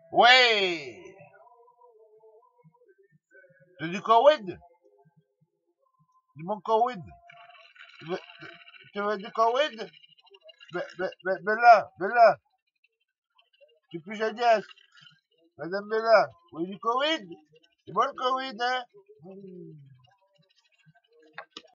Ouais. Tu du Covid? Du mon Covid? Tu veux, tu veux du Covid? Bella, tu es plus jeunesse. Madame Bella, oui, du Covid? C'est bon le Covid, hein?